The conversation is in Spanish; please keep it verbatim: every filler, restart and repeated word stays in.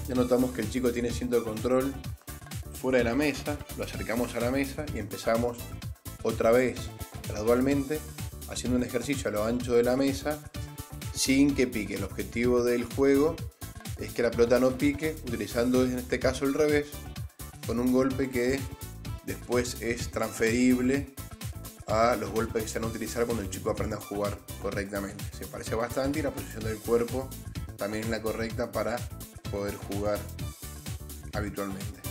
Ya notamos que el chico tiene cinto de control fuera de la mesa, lo acercamos a la mesa y empezamos otra vez, gradualmente, haciendo un ejercicio a lo ancho de la mesa sin que pique. El objetivo del juego es que la pelota no pique, utilizando en este caso el revés, con un golpe que después es transferible a los golpes que se van a utilizar cuando el chico aprenda a jugar correctamente. Se parece bastante y la posición del cuerpo también es la correcta para poder jugar habitualmente.